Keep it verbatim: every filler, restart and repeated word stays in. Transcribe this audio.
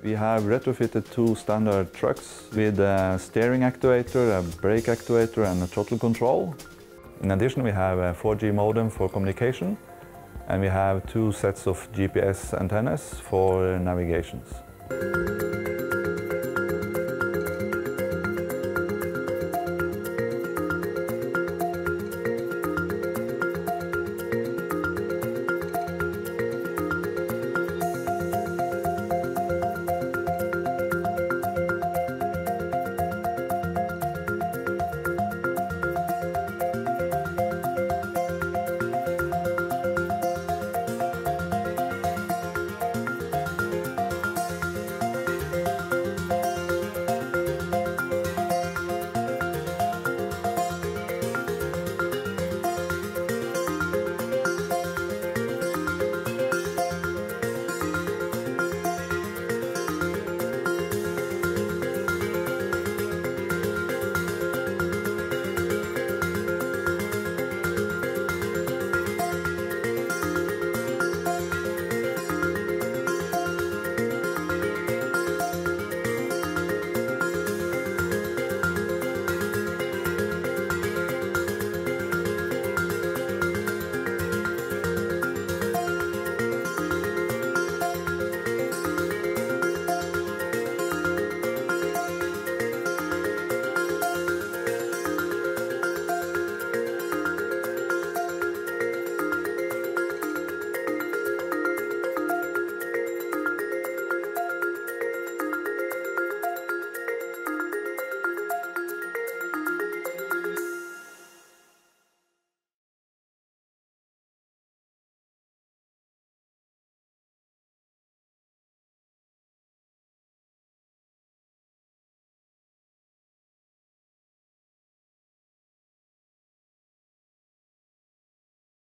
We have retrofitted two standard trucks with a steering actuator, a brake actuator and a throttle control. In addition, we have a four G modem for communication, and we have two sets of G P S antennas for navigations.